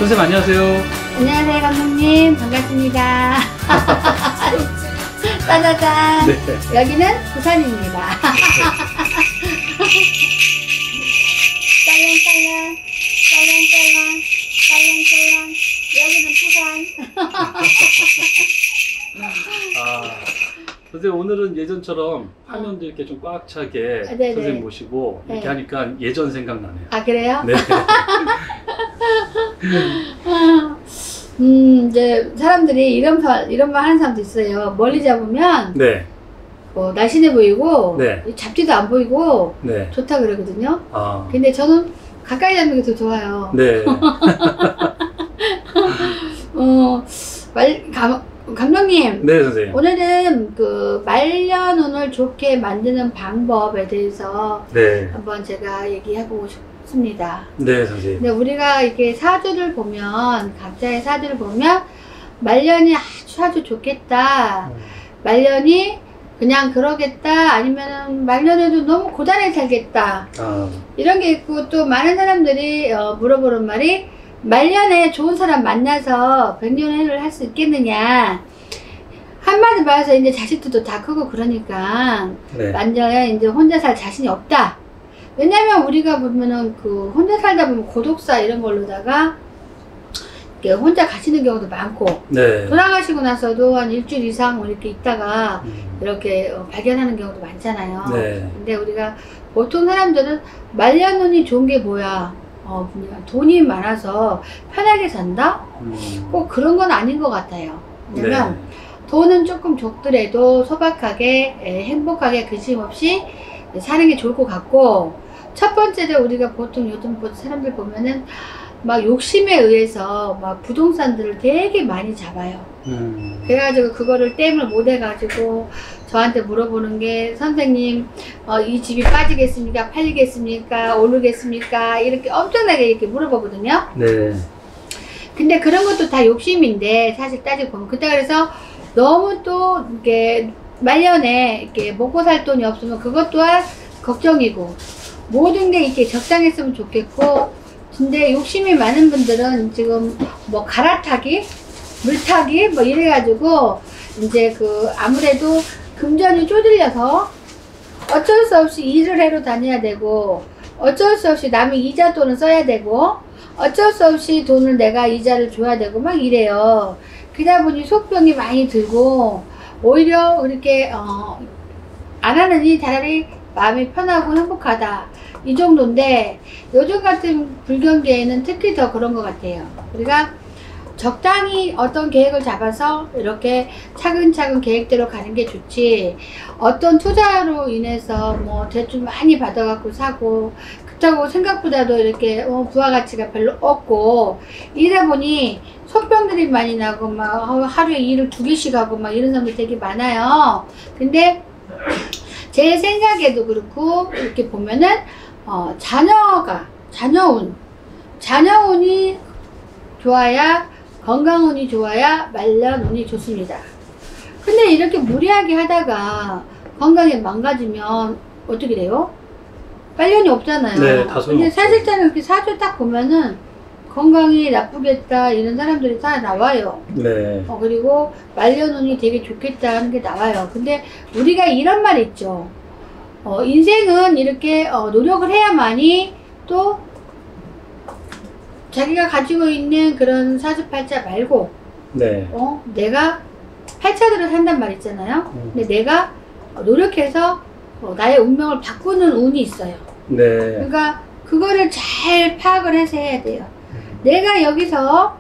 선생님 안녕하세요. 안녕하세요 감독님, 반갑습니다. 짜자잔. 네. 여기는 부산입니다. 짤랑짤랑 짤랑짤랑 짤랑짤랑 여기는 부산. 선생님 오늘은 예전처럼 화면도 이렇게 좀 꽉 차게 선생님 모시고 이렇게 하니까 예전 생각나네요. 아 그래요? 네. 이제 사람들이 이런 말 하는 사람도 있어요. 멀리 잡으면 날씬해 보이고 잡지도 안 보이고 좋다 그러거든요. 근데 저는 가까이 잡는 게 더 좋아요. 네. 감독님. 네, 선생님. 오늘은 그 말려눈을 좋게 만드는 방법에 대해서 한번 제가 얘기해보고 싶습니다. 네, 선생님. 근데 우리가 이렇게 사주를 보면, 각자의 사주를 보면, 말년이 아주 좋겠다. 말년이 그냥 그러겠다. 아니면은 말년에도 너무 고단하게 살겠다. 이런 게 있고, 또 많은 사람들이 물어보는 말이, 말년에 좋은 사람 만나서 백년해를 할 수 있겠느냐. 한마디 말해서 이제 자식들도 다 크고 그러니까 말년에 이제 혼자 살 자신이 없다. 왜냐면 우리가 보면은 그 혼자 살다 보면 고독사 이런 걸로다가 혼자 가시는 경우도 많고 돌아가시고 나서도 한 일주일 이상 이렇게 있다가 이렇게 발견하는 경우도 많잖아요. 근데 우리가 보통 사람들은 말년운이 좋은 게 뭐야? 그냥 돈이 많아서 편하게 산다? 꼭 그런 건 아닌 것 같아요. 왜냐면 돈은 조금 적더라도 소박하게 행복하게 근심없이 사는 게 좋을 것 같고, 첫 번째로 우리가 보통 요즘 사람들 보면은 막 욕심에 의해서 막 부동산들을 되게 많이 잡아요. 그래가지고 그거를 땜을 못 해가지고 저한테 물어보는 게, 선생님 이 집이 빠지겠습니까? 팔리겠습니까? 오르겠습니까? 이렇게 엄청나게 이렇게 물어보거든요. 근데 그런 것도 다 욕심인데 사실 따지고 보면, 그때 그래서 너무 또 이렇게 말년에 이렇게 먹고 살 돈이 없으면 그것 또한 걱정이고, 모든 게 이렇게 적당했으면 좋겠고, 근데 욕심이 많은 분들은 지금 뭐 갈아타기, 물타기 뭐 이래가지고 이제 그 아무래도 금전이 쪼들려서 어쩔 수 없이 일을 해로 다녀야 되고, 어쩔 수 없이 남의 이자 돈을 써야 되고, 어쩔 수 없이 돈을 내가 이자를 줘야 되고 막 이래요. 그러다 보니 속병이 많이 들고, 오히려 그렇게 안 하느니 차라리 마음이 편하고 행복하다, 이 정도인데, 요즘 같은 불경기에는 특히 더 그런 것 같아요. 우리가 적당히 어떤 계획을 잡아서 이렇게 차근차근 계획대로 가는 게 좋지, 어떤 투자로 인해서 뭐 대출 많이 받아갖고 사고, 그렇다고 생각보다도 이렇게 부가가치가 별로 없고 이러다 보니 속병들이 많이 나고 막 하루에 일을 2개씩 하고 막 이런 사람들 되게 많아요. 근데 제 생각에도 그렇고, 이렇게 보면은 자녀운이 좋아야, 건강운이 좋아야 말년운이 좋습니다. 근데 이렇게 무리하게 하다가 건강이 망가지면 어떻게 돼요? 말년이 없잖아요. 근데 사실상 이렇게 사주 딱 보면은 건강이 나쁘겠다 이런 사람들이 다 나와요. 그리고 말년운이 되게 좋겠다 하는 게 나와요. 근데 우리가 이런 말 있죠. 인생은 이렇게 노력을 해야만이 또 자기가 가지고 있는 그런 사주팔자 말고 내가 팔자대로 산단 말 있잖아요. 근데 내가 노력해서 나의 운명을 바꾸는 운이 있어요. 그러니까 그거를 잘 파악을 해서 해야 돼요. 내가 여기서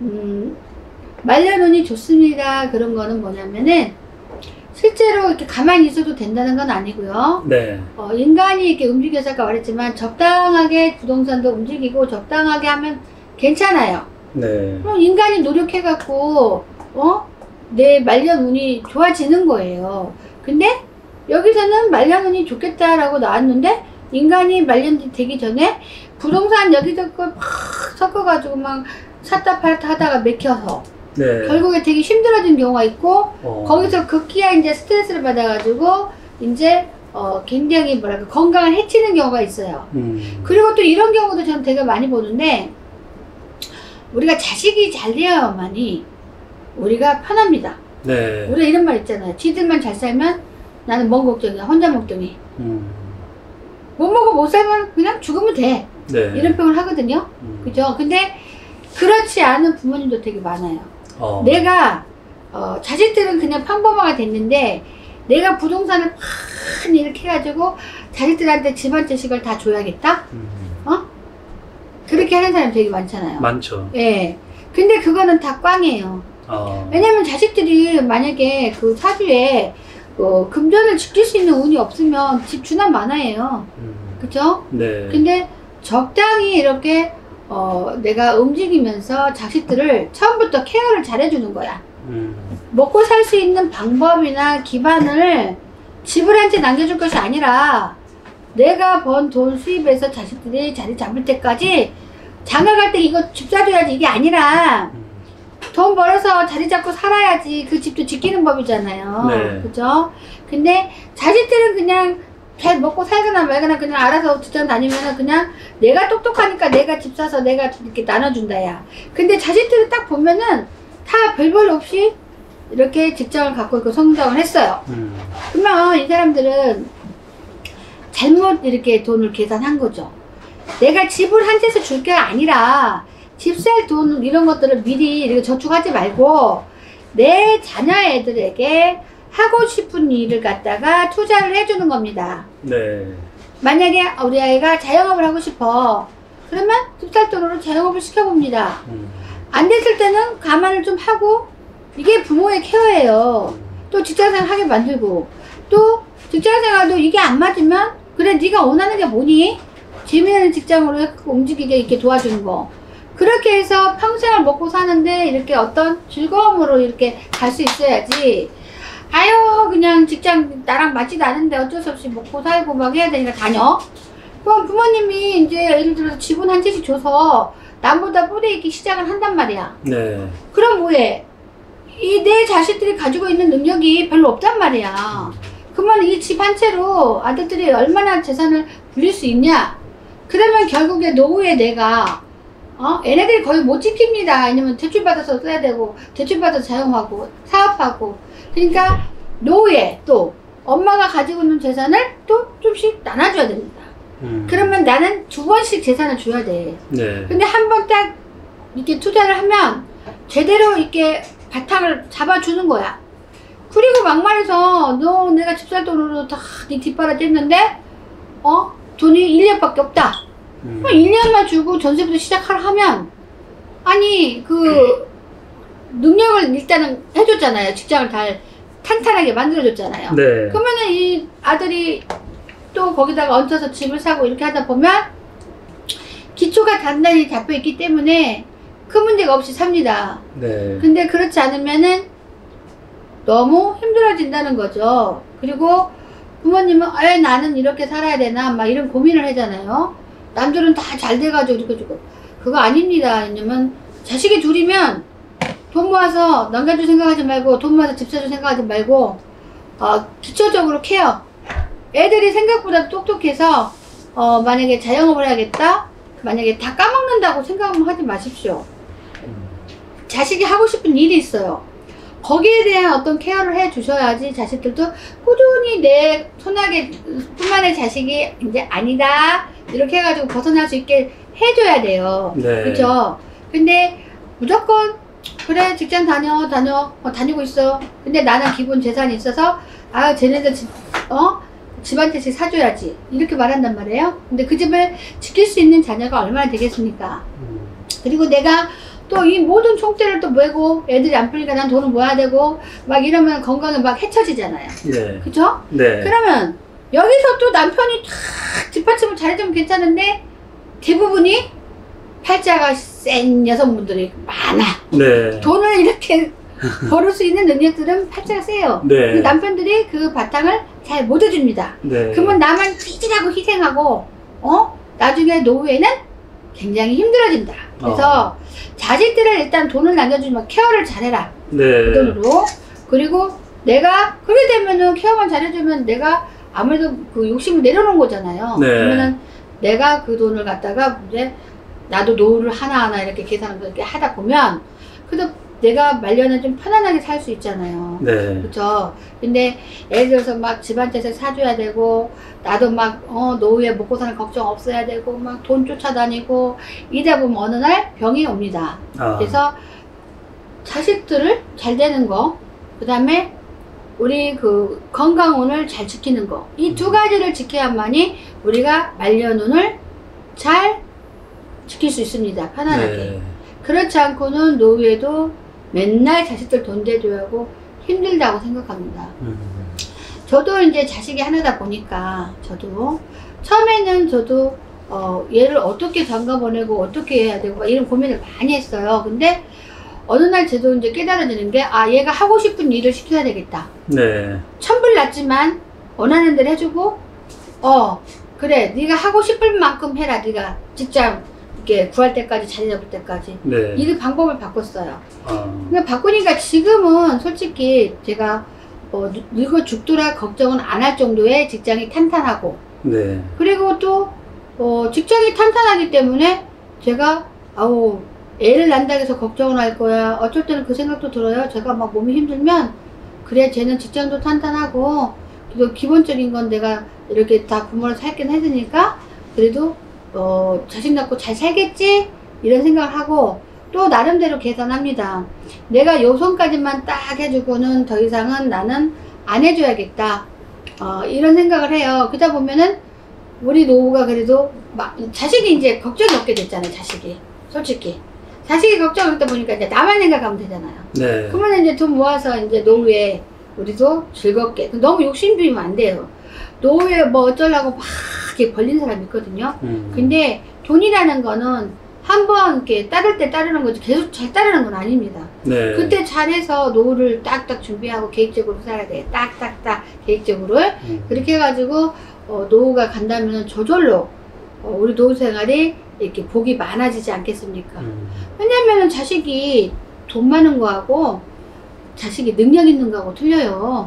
말년운이 좋습니다 그런 거는 뭐냐면은, 실제로 이렇게 가만히 있어도 된다는 건 아니고요. 인간이 이렇게 움직여서 아까 말했지만 적당하게 부동산도 움직이고 적당하게 하면 괜찮아요. 그럼 인간이 노력해갖고 내 말년운이 좋아지는 거예요. 근데 여기서는 말년운이 좋겠다라고 나왔는데, 인간이 말년이 되기 전에 부동산 여기저기 막 섞어가지고 막 샀다 팔았다 하다가 맥혀서 결국에 되게 힘들어진 경우가 있고, 거기서 급기야 이제 스트레스를 받아가지고 이제 굉장히 뭐랄까 건강을 해치는 경우가 있어요. 그리고 또 이런 경우도 저는 되게 많이 보는데, 우리가 자식이 잘 되어야만이 우리가 편합니다. 네. 우리가 이런 말 있잖아요. 지들만 잘 살면 나는 뭔 걱정이야. 혼자 먹더니. 못 먹고 못 살면 그냥 죽으면 돼. 네. 이런 표현을 하거든요. 그죠? 근데 그렇지 않은 부모님도 되게 많아요. 내가 자식들은 그냥 평범하게 됐는데 내가 부동산을 많이 이렇게 해가지고 자식들한테 집안 지식을 다 줘야겠다? 그렇게 하는 사람 되게 많잖아요. 많죠. 예. 근데 그거는 다 꽝이에요. 왜냐면 자식들이 만약에 그 사주에 금전을 지킬 수 있는 운이 없으면 집 주난 많아요. 그죠? 네. 근데 적당히 이렇게 내가 움직이면서 자식들을 처음부터 케어를 잘 해주는 거야. 먹고 살 수 있는 방법이나 기반을 집을한테 남겨줄 것이 아니라 내가 번 돈 수입에서 자식들이 자리 잡을 때까지 장가 갈 때 이거 집 사줘야지 이게 아니라 돈 벌어서 자리 잡고 살아야지 그 집도 지키는 법이잖아요. 네. 그죠? 근데 자식들은 그냥 잘 먹고 살거나 말거나 그냥 알아서 직장 다니면은 그냥 내가 똑똑하니까 내가 집 사서 내가 이렇게 나눠준다 야. 근데 자식들을 딱 보면은 다 별별 없이 이렇게 직장을 갖고 있고 성장을 했어요. 그러면 이 사람들은 잘못 이렇게 돈을 계산한 거죠. 내가 집을 한 채에서 줄 게 아니라 집 살 돈 이런 것들을 미리 이렇게 저축하지 말고 내 자녀 애들에게 하고 싶은 일을 갖다가 투자를 해주는 겁니다. 네. 만약에 우리 아이가 자영업을 하고 싶어. 그러면 집 살 돈으로 자영업을 시켜봅니다. 안 됐을 때는 가만을 좀 하고 이게 부모의 케어예요. 또 직장생활 하게 만들고 또 직장생활도 이게 안 맞으면 그래 네가 원하는 게 뭐니? 재미있는 직장으로 움직이게 이렇게 도와주는 거. 그렇게 해서 평생을 먹고 사는데 이렇게 어떤 즐거움으로 이렇게 갈 수 있어야지. 아유 그냥 직장 나랑 맞지도 않은데 어쩔 수 없이 먹고 살고 막 해야 되니까 다녀. 그럼 부모님이 이제 예를 들어서 지분 한 채씩 줘서 남보다 뽀대 있기 시작을 한단 말이야. 네. 그럼 뭐해? 이 내 자식들이 가지고 있는 능력이 별로 없단 말이야. 그러면 이 집 한 채로 아들들이 얼마나 재산을 불릴 수 있냐? 그러면 결국에 노후에 내가 얘네들이 거의 못 지킵니다. 왜냐면 대출받아서 써야 되고 대출받아서 사용하고 사업하고 그러니까 노후에 또 엄마가 가지고 있는 재산을 또 좀씩 나눠줘야 됩니다. 그러면 나는 2번씩 재산을 줘야 돼. 네. 근데 한 번 딱 이렇게 투자를 하면 제대로 이렇게 바탕을 잡아주는 거야. 그리고 막말해서 너 내가 집살 돈으로 다 네 뒷바라 뗐는데 돈이 1년밖에 없다. 1년만 주고 전세부터 시작하라 하면 아니 그 능력을 일단은 해줬잖아요. 직장을 잘 탄탄하게 만들어줬잖아요. 네. 그러면은 이 아들이 또 거기다가 얹혀서 집을 사고 이렇게 하다 보면 기초가 단단히 잡혀있기 때문에 큰 문제가 없이 삽니다. 네. 근데 그렇지 않으면은 너무 힘들어진다는 거죠. 그리고 부모님은 왜 나는 이렇게 살아야 되나 막 이런 고민을 하잖아요. 남들은 다 잘 돼가지고 이렇게 주고 그거 아닙니다. 왜냐면 자식이 둘이면 돈 모아서 남겨줄 생각하지 말고 돈 모아서 집 사줄 생각하지 말고 기초적으로 케어. 애들이 생각보다 똑똑해서 만약에 자영업을 해야겠다. 만약에 다 까먹는다고 생각은 하지 마십시오. 자식이 하고 싶은 일이 있어요. 거기에 대한 어떤 케어를 해 주셔야지 자식들도 꾸준히 내 손아귀 뿐만의 자식이 이제 아니다 이렇게 해가지고 벗어날 수 있게 해줘야 돼요. 네. 그렇죠? 근데 무조건 그래 직장 다니고 있어. 근데 나는 기본 재산이 있어서 쟤네들 집한 채씩 사줘야지 이렇게 말한단 말이에요. 근데 그 집을 지킬 수 있는 자녀가 얼마나 되겠습니까? 그리고 내가 또 이 모든 총대를 또 메고 애들이 안 풀리니까 난 돈을 모아야 되고 막 이러면 건강이 막 해쳐지잖아요. 네. 그쵸? 네. 그러면 여기서 또 남편이 탁 뒷받침을 잘해주면 괜찮은데 대부분이 팔자가 센 여성분들이 많아. 네. 돈을 이렇게 벌을 수 있는 능력들은 팔자가 세요. 네. 남편들이 그 바탕을 잘 못 해줍니다. 네. 그러면 나만 찌질하고 희생하고 나중에 노후에는 굉장히 힘들어진다. 그래서 자식들을 일단 돈을 남겨주면 케어를 잘해라. 네. 그 돈으로. 그리고 내가 그렇게 되면은 케어만 잘해주면 내가 아무래도 그 욕심을 내려놓은 거잖아요. 네. 그러면은 내가 그 돈을 갖다가 이제 나도 노후를 하나하나 이렇게 계산을 이렇게 하다 보면 그래도 내가 말년에 좀 편안하게 살 수 있잖아요. 네. 그렇죠. 근데 예를 들어서 막 집안재산 사줘야 되고 나도 막 노후에 먹고 사는 걱정 없어야 되고 막 돈 쫓아다니고 이러다 보면 어느 날 병이 옵니다. 그래서 자식들을 잘 되는 거, 그 다음에 우리 그 건강운을 잘 지키는 거, 이 두 가지를 지켜야만이 우리가 말년운을 잘 지킬 수 있습니다. 편안하게. 네. 그렇지 그렇지 않고는 노후에도 맨날 자식들 돈 대줘야 하고 힘들다고 생각합니다. 저도 이제 자식이 하나다 보니까 저도 처음에는 저도 얘를 어떻게 장가 보내고 어떻게 해야 되고 이런 고민을 많이 했어요. 근데 어느 날 저도 이제 깨달아지는 게 얘가 하고 싶은 일을 시켜야 되겠다. 네. 천불났지만 원하는 대로 해주고 그래 네가 하고 싶을 만큼 해라. 네가 직장 이렇게 구할 때까지 자리 잡을 때까지. 네. 이 방법을 바꿨어요. 근데 바꾸니까 지금은 솔직히 제가 늙어 죽더라 걱정은 안 할 정도의 직장이 탄탄하고 네. 그리고 또 직장이 탄탄하기 때문에 제가 애를 낳는다고 해서 걱정을 할 거야. 어쩔 때는 그 생각도 들어요. 제가 막 몸이 힘들면 그래 쟤는 직장도 탄탄하고 그리고 기본적인 건 내가 이렇게 다 부모를 살긴 했으니까 그래도 자식 낳고 잘 살겠지? 이런 생각을 하고 또 나름대로 계산합니다. 내가 요 선까지만 딱 해주고는 더 이상은 나는 안 해줘야겠다. 이런 생각을 해요. 그러다 보면은 우리 노후가 그래도 자식이 이제 걱정이 없게 됐잖아요. 자식이 솔직히 자식이 걱정이 없다 보니까 이제 나만 생각하면 되잖아요. 네. 그러면 이제 돈 모아서 이제 노후에 우리도 즐겁게 너무 욕심 부리면 안 돼요. 노후에 뭐 어쩌려고 막 이렇게 벌린 사람이 있거든요. 근데 돈이라는 거는 한번 이렇게 따를 때 따르는 거지 계속 잘 따르는 건 아닙니다. 네. 그때 잘해서 노후를 딱딱 준비하고 계획적으로 살아야 돼. 딱딱딱 계획적으로. 그렇게 해가지고 노후가 간다면 저절로 우리 노후 생활이 이렇게 복이 많아지지 않겠습니까? 왜냐면은 자식이 돈 많은 거하고 자식이 능력 있는 거하고 틀려요.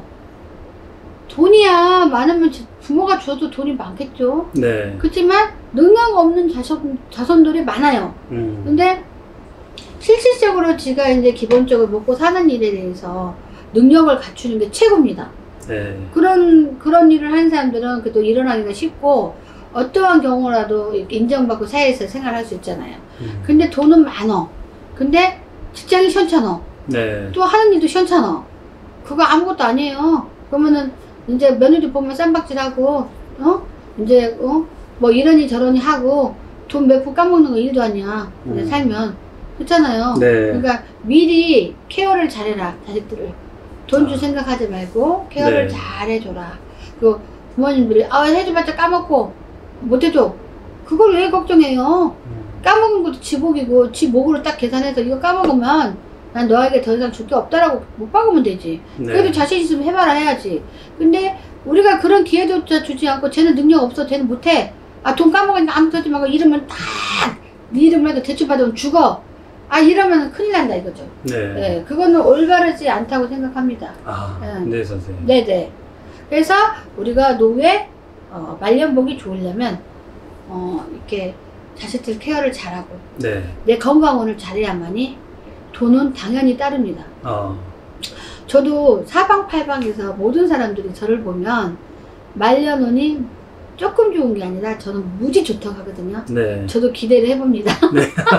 돈이야 많으면 부모가 줘도 돈이 많겠죠. 네. 그렇지만 능력 없는 자손들이 많아요. 근데 실질적으로 지가 이제 기본적으로 먹고 사는 일에 대해서 능력을 갖추는 게 최고입니다. 네. 그런 일을 하는 사람들은 그래도 일어나기가 쉽고 어떠한 경우라도 이렇게 인정받고 사회에서 생활할 수 있잖아요. 근데 돈은 많어. 근데 직장이 시원찮아. 네. 또 하는 일도 시원찮아. 그거 아무것도 아니에요. 그러면은 이제 며느리 보면 쌈박질하고 이제 뭐 이러니 저러니 하고 돈 몇 푼 까먹는 거 일도 아니야. 그냥 살면 그렇잖아요. 네. 그러니까 미리 케어를 잘해라. 자식들을 돈 줄 생각하지 말고 케어를 네. 잘 해줘라. 그 부모님들이 해줘봤자 까먹고 못해줘. 그걸 왜 걱정해요? 까먹은 것도 지 복이고 지 목으로 딱 계산해서 이거 까먹으면 난 너에게 더 이상 줄 게 없다라고 못 박으면 되지. 네. 그래도 자신 있으면 해봐라 해야지. 근데 우리가 그런 기회조차 주지 않고 쟤는 능력 없어, 쟤는 못해. 돈 까먹으니까 아무것도 하지 말고 이름을 딱 네 이름을 해도 대출 받으면 죽어. 이러면 큰일 난다 이거죠. 네. 네, 그거는 올바르지 않다고 생각합니다. 네, 선생님. 네네. 그래서 우리가 노후에 말년복이 좋으려면 이렇게 자식들 케어를 잘하고 네. 내 건강운을 잘해야만이 돈은 당연히 따릅니다. 저도 사방팔방에서 모든 사람들이 저를 보면 말년운이 조금 좋은 게 아니라 저는 무지 좋다고 하거든요. 네. 저도 기대를 해봅니다. 네.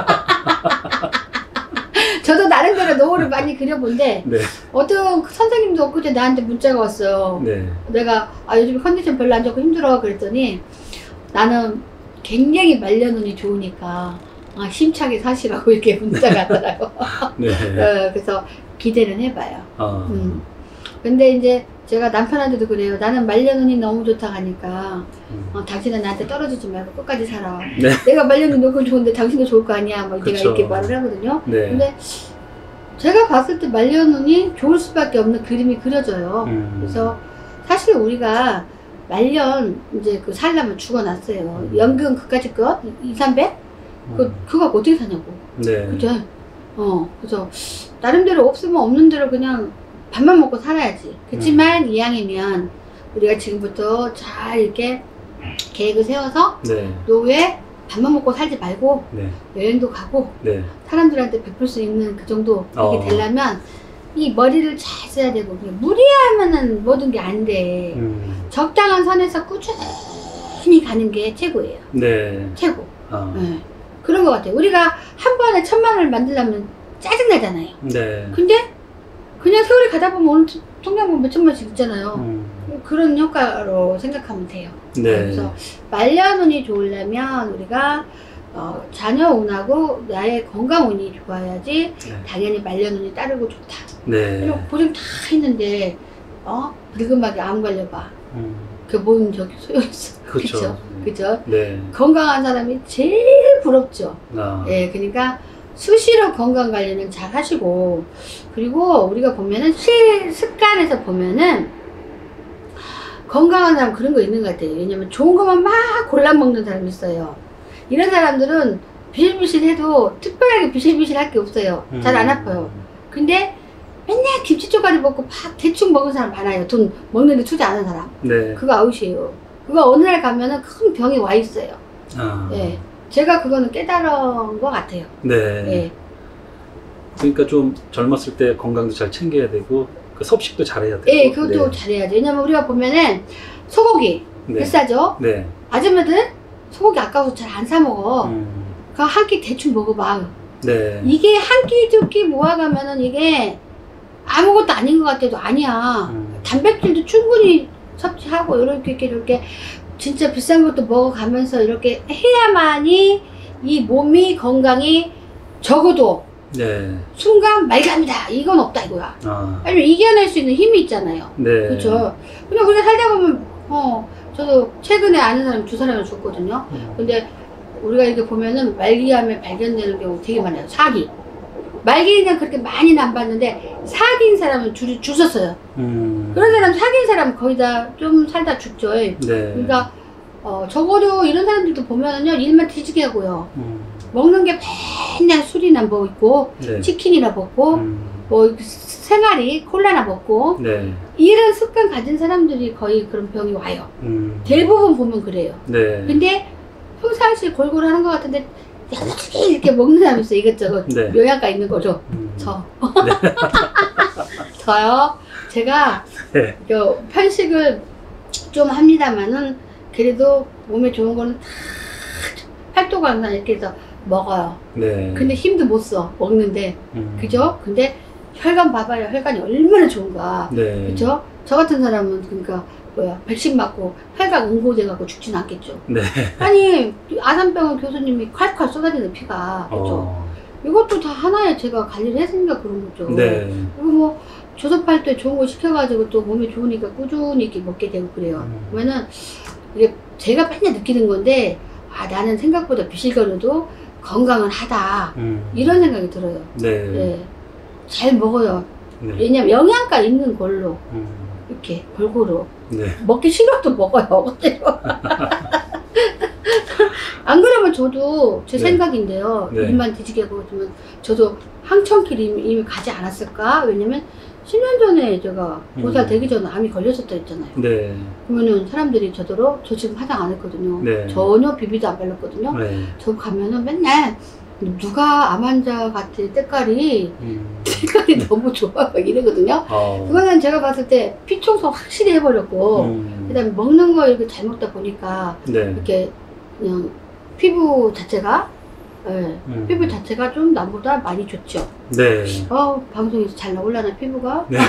저도 나름대로 노후를 많이 그려본데 네. 어떤 선생님도 엊그제 나한테 문자가 왔어요. 네. 내가 요즘 컨디션 별로 안 좋고 힘들어 그랬더니 나는 굉장히 말년운이 좋으니까 힘차게 사시라고 이렇게 문자가 왔더라고. 네. 그래서 기대는 해봐요. 근데 이제 제가 남편한테도 그래요. 나는 말년운이 너무 좋다 하니까 당신은 나한테 떨어지지 말고 끝까지 살아. 네. 내가 말년운이 너무 좋은데 당신도 좋을 거 아니야. 막 내가 그쵸. 이렇게 말을 하거든요. 네. 근데 제가 봤을 때 말년운이 좋을 수밖에 없는 그림이 그려져요. 그래서 사실 우리가 말년 이제 살려면 죽어놨어요. 연금 그까짓 거 200~300 그거 어떻게 사냐고. 네. 그죠? 그래서 나름대로 없으면 없는 대로 그냥 밥만 먹고 살아야지. 그렇지만 이왕이면 우리가 지금부터 잘 이렇게 계획을 세워서 네. 노후에 밥만 먹고 살지 말고 네. 여행도 가고 네. 사람들한테 베풀 수 있는 그 정도 이게 되려면 이 머리를 잘 써야 되고 무리하면은 모든 게 안 돼. 적당한 선에서 꾸준히 가는 게 최고예요. 네. 최고. 네. 그런 것 같아요. 우리가 한 번에 1000만 원을 만들려면 짜증나잖아요. 네. 근데 그냥 세월이 가다 보면 오늘 통장 보면 몇천만씩 있잖아요. 그런 효과로 생각하면 돼요. 네. 그래서 말년운이 좋으려면 우리가 자녀 운하고 나의 건강 운이 좋아야지 네. 당연히 말년운이 따르고 좋다. 네. 그리고 고생 다 했는데 늙음하게 암 걸려봐. 그 뭔 저기 소용있어. 그렇죠. 그죠? 네. 건강한 사람이 제일 부럽죠. 예, 그러니까 수시로 건강 관리는 잘 하시고, 그리고 우리가 보면은 습관에서 보면은 건강한 사람 그런 거 있는 것 같아요. 왜냐면 좋은 것만 막 골라 먹는 사람이 있어요. 이런 사람들은 비실비실해도 특별하게 비실비실할 게 없어요. 잘 안 아파요. 근데 맨날 김치조가리 먹고 막 대충 먹은 사람 많아요. 돈 먹는데 투자 안 하는 사람. 네. 그거 아웃이에요. 그거 어느 날 가면은 큰 병이 와 있어요. 예. 제가 그거는 깨달은 것 같아요. 네. 예. 그러니까 좀 젊었을 때 건강도 잘 챙겨야 되고, 그 섭식도 잘해야 되고. 예, 그것도 잘해야죠. 왜냐면 우리가 보면은 소고기 네. 비싸죠? 네. 아줌마들 소고기 아까워서 잘 안 사 먹어. 그거 한 끼 대충 먹어봐. 네. 이게 한 끼, 두 끼 모아가면은 이게 아무것도 아닌 것 같아도 아니야. 단백질도 충분히 섭취하고 이렇게 진짜 비싼 것도 먹어가면서 이렇게 해야만이 이 몸이 건강이 적어도 네. 순간 말갑니다. 이건 없다 이거야. 아니면 이겨낼 수 있는 힘이 있잖아요. 네. 그렇죠. 그냥 우리가 살다 보면 저도 최근에 아는 사람 2사람을 줬거든요. 근데 우리가 이렇게 보면은 말기암에 발견되는 경우 되게 많아요. 사기. 말기는 그렇게 많이는 안 봤는데 사기인 사람은 줄이 주셨어요. 그런 사람 사기인 사람 거의 다 좀 살다 죽죠. 네. 그러니까 적어도 이런 사람들도 보면은요 일만 뒤지게 하고요. 먹는 게 맨날 술이나 먹고 네. 치킨이나 먹고 뭐 생활이 콜라나 먹고 네. 이런 습관 가진 사람들이 거의 그런 병이 와요. 대부분 보면 그래요. 네. 근데 평상시에 골고루 하는 것 같은데 어떻게 이렇게 먹는 사람이 있어요. 이것저것 네. 영양가 있는 거죠. 네. 저요. 제가 네. 편식을 좀 합니다만은 그래도 몸에 좋은 거는 다 팔도강산 이렇게 해서 먹어요. 네. 근데 힘도 못 써. 먹는데. 그죠? 근데 혈관 봐봐요. 혈관이 얼마나 좋은가. 네. 그죠? 저 같은 사람은 그러니까 백신 맞고 혈관 응고돼 갖고 죽진 않겠죠. 네. 아니 아산병원 교수님이 콸콸 쏟아지는 피가. 그죠? 이것도 다 하나의 제가 관리를 했으니까 그런 거죠. 네. 그리고 뭐 조섭할 좋은 거 시켜가지고 또 몸에 좋으니까 꾸준히 이렇게 먹게 되고 그래요. 그러면은 이게 제가 맨날 느끼는 건데 나는 생각보다 비실거려도 건강은 하다. 이런 생각이 들어요. 네. 네. 잘 먹어요. 네. 왜냐면 영양가 있는 걸로 이렇게 골고루 네. 먹기 싫어도 먹어요. 안 그러면 저도 제 네. 생각인데요. 네. 일만 뒤지게 하고 그러면 저도 항천길 이미 가지 않았을까? 왜냐면 10년 전에 제가 보살 되기 전에 암이 걸렸었다 했잖아요. 네. 그러면은 사람들이 저더러 저 지금 화장 안 했거든요. 네. 전혀 비비도 안 발랐거든요. 네. 저 가면은 맨날 누가 암 환자 같아 때깔이 너무 좋아 막 이러거든요. 그거는 제가 봤을 때 피 청소 확실히 해버렸고 그다음에 먹는 거 이렇게 잘 먹다 보니까 네. 이렇게 그냥 피부 자체가 피부 자체가 좀 남보다 많이 좋죠. 네. 방송에서 잘 나올라나 피부가? 네.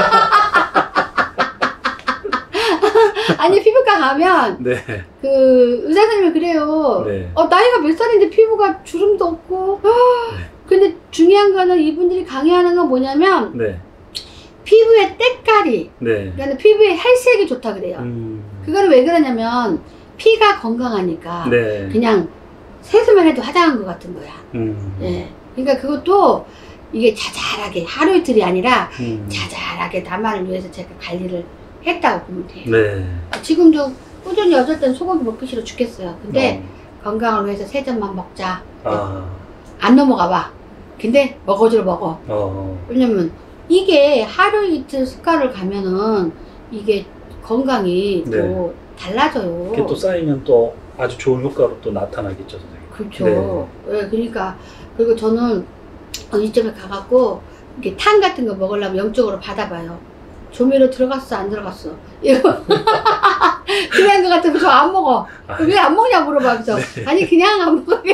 아니 피부과 가면 네. 그 의사 선생님이 그래요. 네. 나이가 몇 살인데 피부가 주름도 없고. 네. 근데 중요한 거는 이분들이 강의하는 건 뭐냐면 네. 피부의 때깔이, 네. 그러니까 피부의 혈색이 좋다 그래요. 그거는 왜 그러냐면 피가 건강하니까 네. 그냥 세수만 해도 화장한 것 같은 거야. 예. 그러니까 그것도 이게 자잘하게 하루 이틀이 아니라 자잘하게 나만을 위해서 제가 관리를 했다고 보면 돼요. 네. 지금도 꾸준히 어쩔 땐 소고기 먹기 싫어 죽겠어요. 근데 건강을 위해서 3점만 먹자. 안 넘어가 봐. 근데 먹어줄 먹어. 왜냐면 이게 하루 이틀 습관을 가면은 이게 건강이 네. 또 달라져요. 이게 또 쌓이면 또 아주 좋은 효과로 또 나타나겠죠, 선생님. 그렇죠. 네, 그러니까 그리고 저는 음식점에 가갖고 이렇게 탕 같은 거 먹으려면 영적으로 받아봐요. 조미료 들어갔어 안 들어갔어 이거 그냥 거 같으면 저 안 먹어. 왜 안 먹냐 물어봐서 네. 아니 그냥 안 먹어.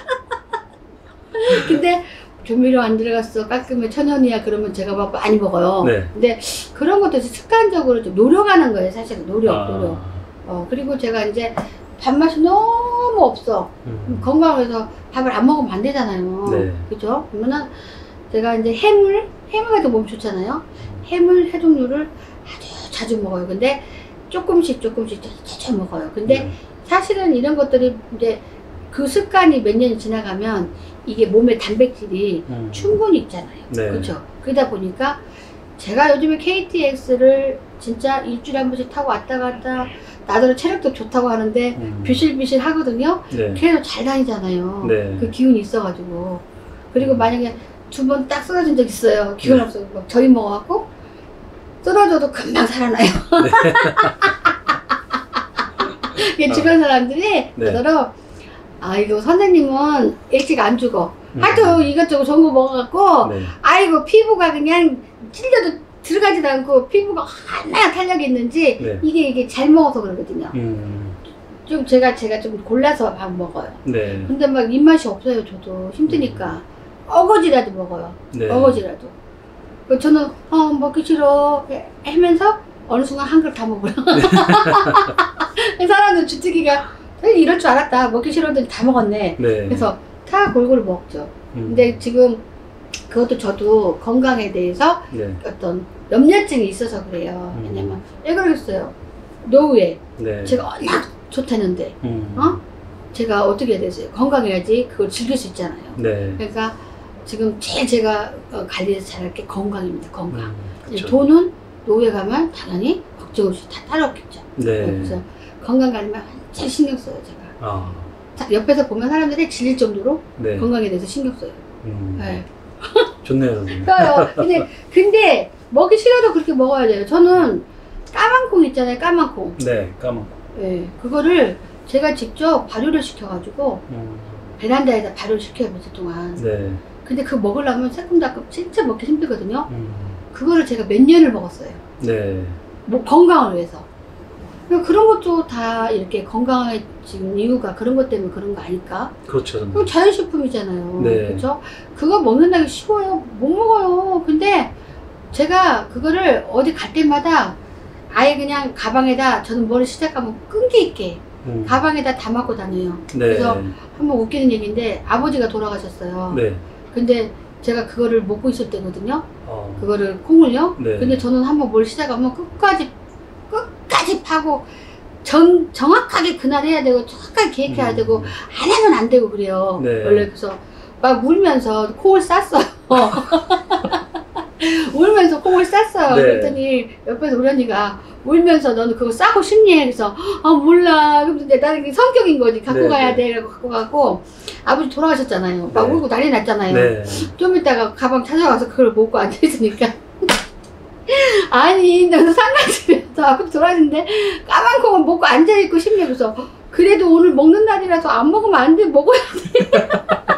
근데 조미료 안 들어갔어 깔끔해 천연이야 그러면 제가 막 많이 먹어요. 네. 근데 그런 것도 습관적으로 좀 노력하는 거예요. 사실 노력. 그리고 제가 이제 밥맛이 너무 없어. 건강해서 밥을 안 먹으면 안 되잖아요. 네. 그죠? 그러면은 제가 이제 해물 같은 몸 좋잖아요. 해물 해 종류를 아주 자주 먹어요. 근데 조금씩 자주 먹어요. 근데 사실은 이런 것들이 이제 그 습관이 몇 년이 지나가면 이게 몸에 단백질이 충분히 있잖아요. 네. 그렇죠? 그러다 보니까 제가 요즘에 KTX를 진짜 일주일에 한 번씩 타고 왔다 갔다 나더러 체력도 좋다고 하는데 비실비실 하거든요. 네. 그래도 잘 다니잖아요. 네. 그 기운이 있어가지고. 그리고 만약에 2번 딱 쓰러진 적 있어요. 기운 없어서 막 저희 먹어갖고 쓰러져도 금방 살아나요. 네. 주변 사람들이 그러더러 아이고 선생님은 일찍 안 죽어. 하도 이것저것 좋은 거 먹어갖고 네. 아이고 피부가 그냥 찔려도 들어가지도 않고 피부가 하나야 탄력이 있는지 네. 이게 잘 먹어서 그러거든요. 좀 제가 좀 골라서 밥 먹어요. 네. 근데 막 입맛이 없어요. 저도 힘드니까 어거지라도 먹어요. 네. 어거지라도. 저는 먹기 싫어 하면서 어느 순간 한 그릇 다 먹어요. 사람들 주특기가 이럴 줄 알았다. 먹기 싫었는데 다 먹었네. 네. 그래서 다 골고루 먹죠. 근데 지금 그것도 저도 건강에 대해서 네. 어떤 염려증이 있어서 그래요. 왜냐면 왜 그러겠어요. 노후에 네. 제가 워낙 좋다는데 제가 어떻게 해야 되세요? 건강해야지 그걸 즐길 수 있잖아요. 네. 그러니까 지금 제일 제가 관리해서 잘할 게 건강입니다. 건강. 돈은 노후에 가면 당연히 걱정 없이 다 따라오겠죠. 네. 그래서 건강 관리만 완전 신경 써요. 제가. 옆에서 보면 사람들이 질릴 정도로 네. 건강에 대해서 신경 써요. 네. 좋네요, 선생님. 근데 먹기 싫어도 그렇게 먹어야 돼요. 저는 까만 콩 있잖아요, 까만 콩. 네, 까만 콩. 네, 그거를 제가 직접 발효를 시켜가지고 베란다에다 발효를 시켜요, 며칠 동안. 네. 근데 그거 먹으려면 새콤달콤 진짜 먹기 힘들거든요. 그거를 제가 몇 년을 먹었어요. 네. 뭐 건강을 위해서. 그런 것도 다 이렇게 건강해진 이유가 그런 것 때문에 그런 거 아닐까? 그렇죠. 그럼 자연식품이잖아요. 네. 그렇죠? 그거 먹는다기 쉬워요. 못 먹어요. 근데 제가 그거를 어디 갈 때마다 아예 그냥 가방에다 저는 뭐를 시작하면 끈기 있게 가방에다 담아고 다녀요. 네. 그래서 한번 웃기는 얘기인데 아버지가 돌아가셨어요. 네. 근데 제가 그거를 먹고 있을 때거든요. 그거를 콩을요. 네. 근데 저는 한번 뭘 시작하면 끝까지 파고 정확하게 그날 해야 되고 정확하게 계획해야 되고 안 하면 안 되고 그래요. 네. 원래 그래서 막 울면서 콩을 쌌어요. 울면서 콩을 쌌어요. 네. 그랬더니 옆에서 우리 언니가 울면서 너는 그거 싸고 싶니? 그래서 몰라. 그래서 나는 성격인 거지. 갖고 네. 가야 돼. 그래서 갖고 가고 아버지 돌아가셨잖아요. 막 네. 울고 난리 났잖아요. 네. 좀 이따가 가방 찾아가서 그걸 먹고 앉아있으니까 아니 너는 상가집에서 아버지 돌아가셨는데 까만 콩을 먹고 앉아있고 싶네. 그래서 그래도 오늘 먹는 날이라서 안 먹으면 안 돼. 먹어야 돼.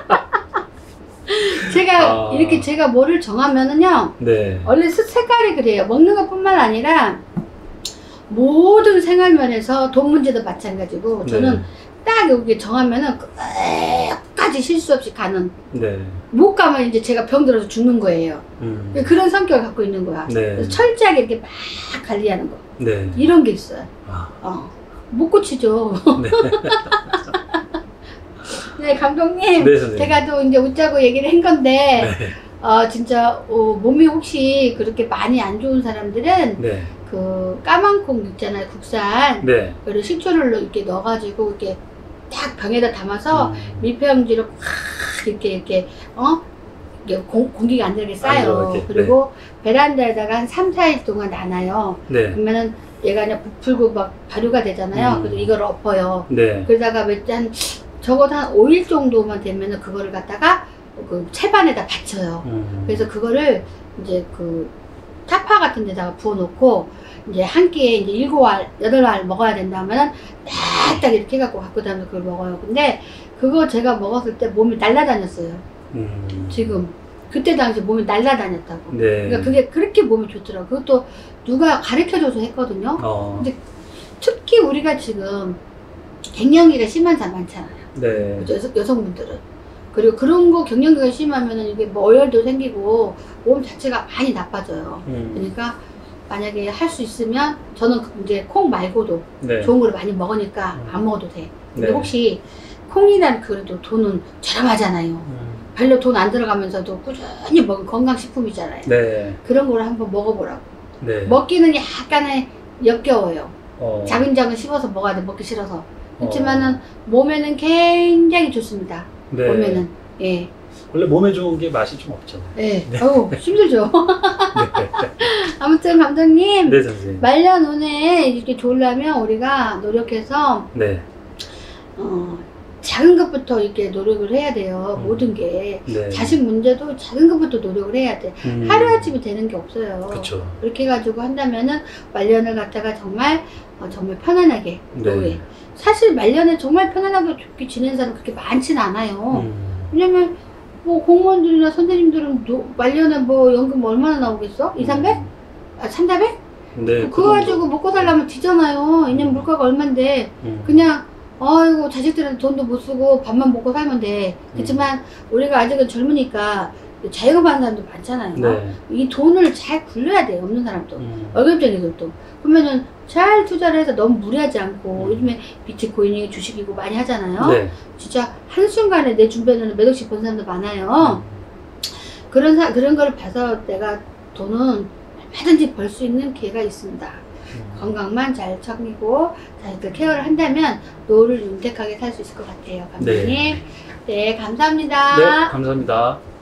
제가 이렇게 제가 뭐를 정하면은요 네. 원래 색깔이 그래요. 먹는 것 뿐만 아니라 모든 생활면에서 돈 문제도 마찬가지고 저는 네. 딱 여기 정하면은 끝까지 실수 없이 가는 네. 못 가면 이제 제가 병들어서 죽는 거예요. 그런 성격을 갖고 있는 거야. 네. 그래서 철저하게 이렇게 막 관리하는 거 네. 이런 게 있어요. 못 고치죠. 네. 네, 감독님. 네, 제가 또 이제 웃자고 얘기를 한 건데, 네. 진짜, 몸이 혹시 그렇게 많이 안 좋은 사람들은, 네. 그, 까만 콩 있잖아요, 국산. 네. 그리고 식초를 이렇게 넣어가지고, 이렇게 딱 병에다 담아서, 밀폐용지로 콱, 이렇게, 공기가 안 들게 싸요. 그리고 네. 베란다에다가 한 3, 4일 동안 놔놔요. 네. 그러면은 얘가 그냥 부풀고 막 발효가 되잖아요. 그래서 이걸 엎어요. 네. 그러다가 적어도 한 5일 정도만 되면은 그거를 갖다가 그 채반에다 받쳐요. 그래서 그거를 이제 그 타파 같은 데다가 부어 놓고 이제 한 끼에 이제 7알, 8알 먹어야 된다면은 딱 딱 이렇게 해갖고 갖고 다니면서 그걸 먹어요. 근데 그거 제가 먹었을 때 몸이 날아다녔어요. 지금 그때 당시 몸이 날아다녔다고. 네. 그러니까 그게 그렇게 몸이 좋더라고. 그것도 누가 가르쳐줘서 했거든요. 근데 특히 우리가 지금 갱년기가 심한 사람 많잖아요. 네. 여성분들은. 그리고 그런 거 갱년기가 심하면은 이게 뭐 어혈도 생기고 몸 자체가 많이 나빠져요. 그러니까 만약에 할 수 있으면 저는 이제 콩 말고도 네. 좋은 걸 많이 먹으니까 안 먹어도 돼. 근데 네. 혹시 콩이란 그래도 돈은 저렴하잖아요. 별로 돈 안 들어가면서도 꾸준히 먹은 건강식품이잖아요. 네. 그런 걸 한번 먹어보라고. 네. 먹기는 약간의 역겨워요. 어. 작은 씹어서 먹어야 돼. 먹기 싫어서. 그렇지만은 몸에는 굉장히 좋습니다. 네. 몸에는. 예. 원래 몸에 좋은 게 맛이 좀 없잖아요. 예. 어우, 힘들죠. 네. 아무튼 감독님. 네, 선생님. 말년운에 이렇게 좋으려면 우리가 노력해서 네. 작은 것부터 이렇게 노력을 해야 돼요. 모든 게. 네. 자식 문제도 작은 것부터 노력을 해야 돼. 하루아침에 되는 게 없어요. 그렇죠. 그렇게 해가지고 한다면은 말년을 갖다가 정말 편안하게 노래. 사실 말년에 정말 편안하게 좋게 지내는 사람 그렇게 많지는 않아요. 왜냐면 뭐 공무원들이나 선생님들은 말년에 뭐 연금 얼마나 나오겠어? 200, 300? 300? 네. 그거 가지고 먹고 살려면 뒤잖아요. 왜냐면 물가가 얼만데 그냥 아이고 자식들한테 돈도 못 쓰고 밥만 먹고 살면 돼. 그렇지만 우리가 아직은 젊으니까 자유로운 사람도 많잖아요. 네. 이 돈을 잘 굴려야 돼요. 없는 사람도. 월급쟁이들도. 그러면은 잘 투자를 해서 너무 무리하지 않고 요즘에 비트코인이 주식이고 많이 하잖아요. 네. 진짜 한순간에 내 주변에는 몇 억씩 번 사람도 많아요. 그런 걸 봐서 내가 돈은 얼마든지 벌 수 있는 기회가 있습니다. 건강만 잘 챙기고 자식들 케어를 한다면 노후를 윤택하게 살 수 있을 것 같아요. 감독님. 네, 감사합니다. 네, 감사합니다.